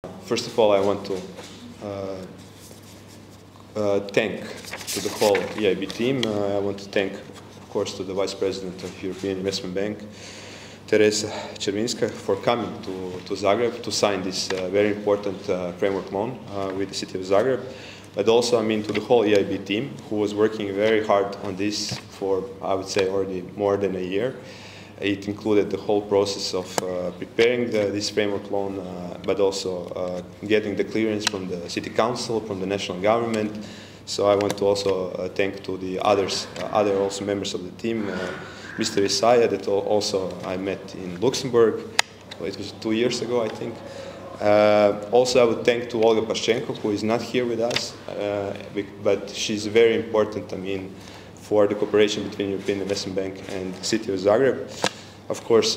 First of all, I want to thank to the whole EIB team. I want to thank, of course, to the Vice President of European Investment Bank, Teresa Czerwińska, for coming to Zagreb to sign this very important framework loan with the city of Zagreb. But also, I mean, to the whole EIB team, who was working very hard on this for, I would say, already more than a year. It included the whole process of preparing this framework loan, but also getting the clearance from the city council, from the national government. So I want to also thank to the other also members of the team, Mr. Isaiah, that also I met in Luxembourg. It was 2 years ago, I think. Also, I would thank to Olga Paščenko, who is not here with us, but she's very important, I mean, for the cooperation between European Investment Bank and the city of Zagreb. Of course,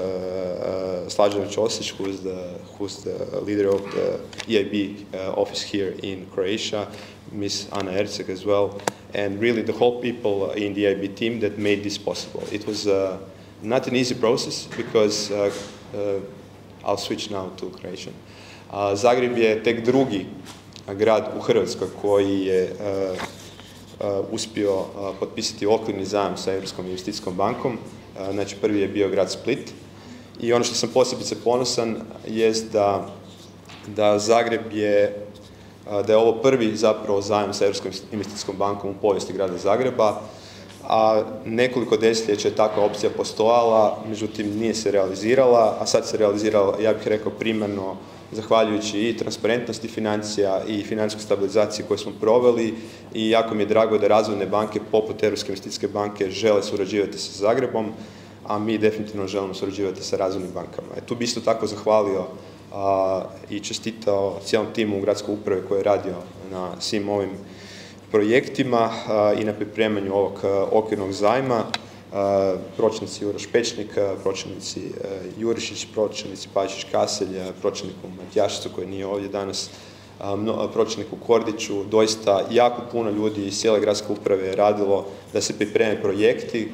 Tomašević, who's the leader of the EIB office here in Croatia, Miss Ana Erceg as well, and really the whole people in the EIB team that made this possible. It was not an easy process because I'll switch now to Croatian. Zagreb je tek drugi grad u Hrvatskoj koji je uspio potpisati okvirni zajam sa Europskom investicijskom bankom. Znači, prvi je bio grad Split. I ono što sam posebice ponosan jest da Zagreb je, da je ovo prvi zapravo zajam sa Europskom investicijskom bankom u povijesti grada Zagreba, a nekoliko desetljeća je takva opcija postojala, međutim nije se realizirala, a sad se realizirala, ja bih rekao, primarno zahvaljujući i transparentnosti financija i financijskoj stabilizaciji koju smo proveli, i jako mi je drago da razvojne banke poput Europske investicijske banke žele surađivati sa Zagrebom, a mi definitivno želimo surađivati sa razvojnim bankama. Tu bi isto tako zahvalio i čestitao cijelom timu u gradskoj upravi koji je radio na svim ovim projektima i na pripremanju ovog okvirnog zajma. Pročelnici Uroš Pečnik, pročelnici Jurišić, pročelnici Pašić-Kaselj, pročelniku Matjašicu koji nije ovdje danas, pročelniku Kordiću. Doista jako puno ljudi iz cijele gradske uprave je radilo da se pripreme projekti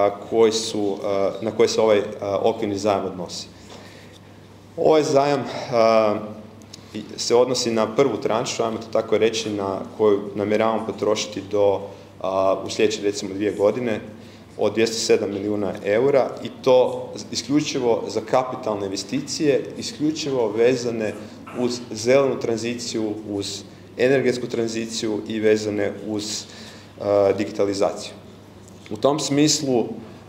na koje se ovaj okvirni zajam odnosi. Ovaj zajam se odnosi na prvu tranšu, ajmo to tako reći, na koju namjeravamo potrošiti u sljedeće recimo 2 godine od 207 milijuna eura, i to isključivo za kapitalne investicije, isključivo vezane uz zelenu tranziciju, uz energetsku tranziciju i vezane uz digitalizaciju. U tom smislu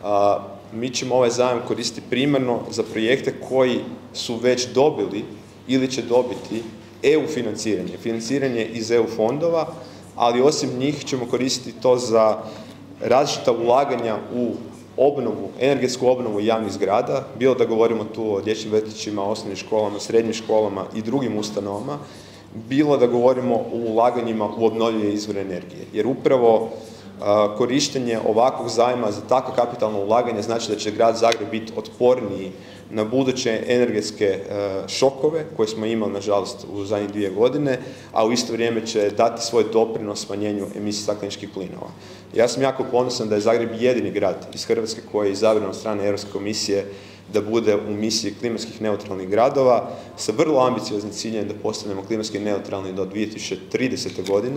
mi ćemo ovaj zajam koristiti primarno za projekte koji su već dobili ili će dobiti EU financiranje, financiranje iz EU fondova, ali osim njih ćemo koristiti to za različita ulaganja u obnovu, energetsku obnovu javnih zgrada, bilo da govorimo tu o dječjim vrtićima, osnovnim školama, srednjim školama i drugim ustanovama, bilo da govorimo o ulaganjima u obnovljive izvore energije. Jer upravo korištenje ovakvog zajma za takva kapitalna ulaganja znači da će grad Zagreb biti otporniji na buduće energetske šokove koje smo imali, nažalost, u zadnjih 2 godine, a u isto vrijeme će dati svoj doprinos smanjenju emisije stakleničkih plinova. Ja sam jako ponosan da je Zagreb jedini grad iz Hrvatske koji je izabran od strane Europske komisije da bude u misiji klimatskih neutralnih gradova sa vrlo ambicioznim ciljem da postanemo klimatski neutralni do 2030. godine.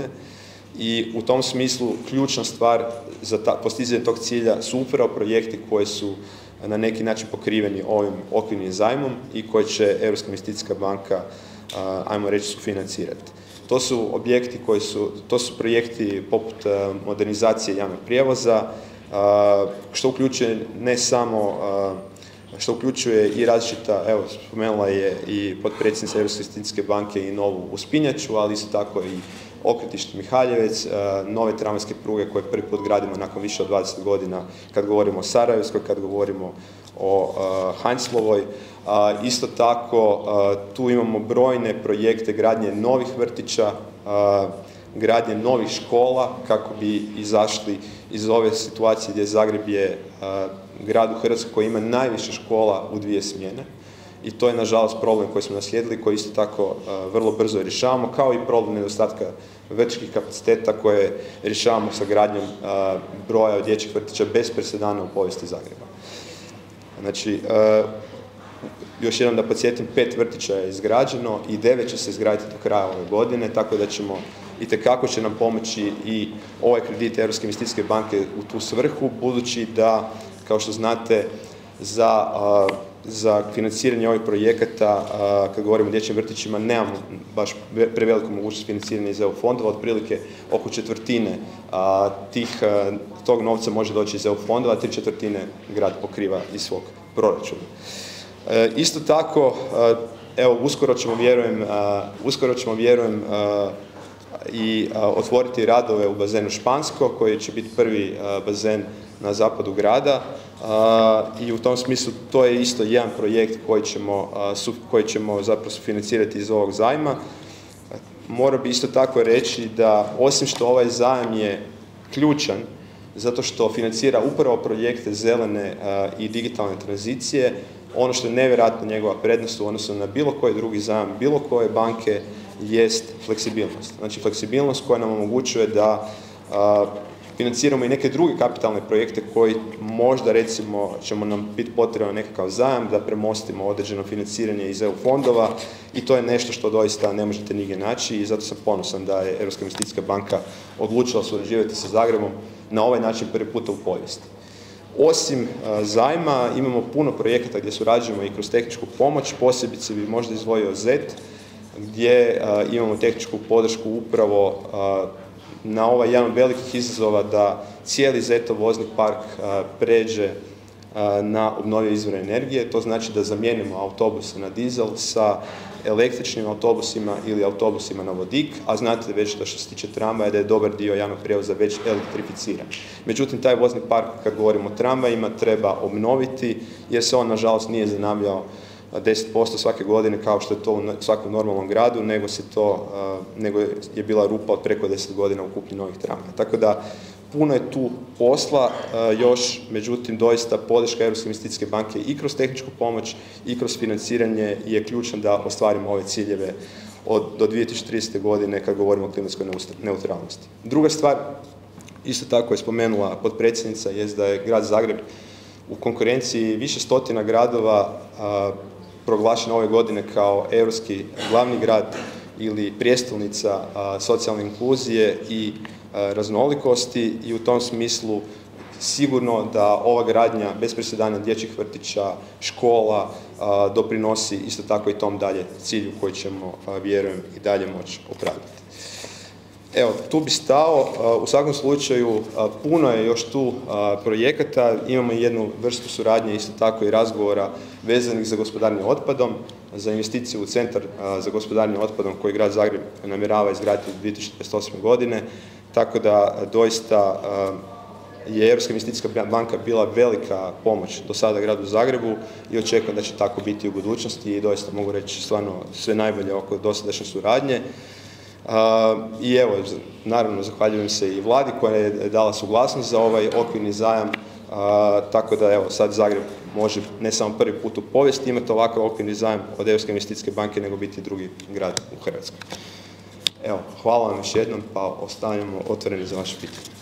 I u tom smislu ključna stvar za postizanje tog cilja su upravo projekti koji su na neki način pokriveni ovim okvirnim zajmom i koje će Europska investicijska banka, ajmo reći, sufinancirati. To su objekti to su projekti poput modernizacije javnog prijevoza, što uključuje ne samo, što uključuje i različita, evo, spomenula je i potpredsjednica Europske investicijske banke i novu uspinjaču, ali isto tako i okretište Mihaljevec, nove tramvajske pruge koje prvi put gradimo nakon više od 20 godina kad govorimo o Sarajevskoj, kad govorimo o Heinzlovoj. Isto tako, tu imamo brojne projekte gradnje novih vrtića, gradnje novih škola kako bi izašli iz ove situacije gdje Zagreb je grad u Hrvatskoj koji ima najviše škola u 2 smjene. I to je, nažalost, problem koji smo naslijedili, koji isto tako vrlo brzo rješavamo, kao i problem nedostatka vrtićkih kapaciteta koje rješavamo sa gradnjom broja dječjih vrtića bez presedana u povijesti Zagreba. Znači, još jednom da podsjetim, 5 vrtića je izgrađeno i 9 će se izgraditi do kraja ove godine, tako da ćemo itekako će nam pomoći i ovaj kredit Europske investicijske banke u tu svrhu, budući da, kao što znate, za financiranje ovih projekata, kad govorimo o dječjim vrtićima, nemamo baš preveliku mogućnost financiranja iz EU fondova, otprilike oko četvrtine tog novca može doći iz EU fondova, 3/4 grad pokriva iz svog proračuna. Isto tako, evo, uskoro ćemo, vjerujem, i otvoriti radove u bazenu Špansko, koji će biti prvi bazen na zapadu grada, i u tom smislu to je isto jedan projekt koji ćemo zapravo sufinancirati iz ovog zajma. Moram bi isto tako reći da osim što ovaj zajam je ključan zato što financira upravo projekte zelene i digitalne tranzicije, ono što je nevjerojatno njegova prednost u odnosu na bilo koji drugi zajam, bilo koje banke, jest fleksibilnost. Znači fleksibilnost koja nam omogućuje da financiramo i neke druge kapitalne projekte koji možda, recimo, ćemo nam biti potreban nekakav zajam da premostimo određeno financiranje iz EU fondova, i to je nešto što doista ne možete nigdje naći, i zato sam ponosan da je Europska investicijska banka odlučila surađivati sa Zagrebom na ovaj način prvi puta u povijesti. Osim zajma imamo puno projekata gdje surađujemo i kroz tehničku pomoć, posebice bi možda izdvojio Z, gdje imamo tehničku podršku upravo na ovaj jedan od velikih izazova da cijeli Z-ov vozni park pređe na obnovljive izvore energije. To znači da zamijenimo autobuse na dizel sa električnim autobusima ili autobusima na vodik, a znate već da što se tiče tramvaja da je dobar dio javnog prijevoza već elektrificiran. Međutim, taj vozni park, kad govorimo o tramvajima, treba obnoviti jer se on nažalost nije zanavljao 10% svake godine kao što je to u svakom normalnom gradu, nego je bila rupa od preko 10 godina u kupnji novih tramvaja. Tako da puno je tu posla još, međutim doista podrška Europske investicijske banke i kroz tehničku pomoć i kroz financiranje je ključna da ostvarimo ove ciljeve do 2030. godine kad govorimo o klimatskoj neutralnosti. Druga stvar, isto tako je spomenula potpredsjednica, jest da je grad Zagreb u konkurenciji više stotina gradova proglašen ove godine kao europski glavni grad ili prijestolnica socijalne inkluzije i raznolikosti, i u tom smislu sigurno da ova gradnja bez presedana dječjih vrtića, škola doprinosi isto tako i tom dalje cilju koji ćemo, vjerujem, i dalje moći opravdati. Evo, tu bi stao. U svakom slučaju puno je još tu projekata, imamo jednu vrstu suradnje isto tako i razgovora vezanih za gospodarenje otpadom, za investiciju u centar za gospodarenje otpadom koji grad Zagreb namjerava izgraditi u 2058. godine, tako da doista je Europska investicijska banka bila velika pomoć do sada gradu Zagrebu i očekujem da će tako biti u budućnosti, i doista mogu reći stvarno sve najbolje oko dosadašnje suradnje. I evo, naravno, zahvaljujem se i vladi koja je dala suglasnost za ovaj okvirni zajam, tako da evo, sad Zagreb može ne samo prvi put u povijesti imati ovakav okvirni zajam od Europske investicijske banke, nego biti drugi grad u Hrvatskoj. Evo, hvala vam još jednom, pa ostanemo otvoreni za vaše pitanje.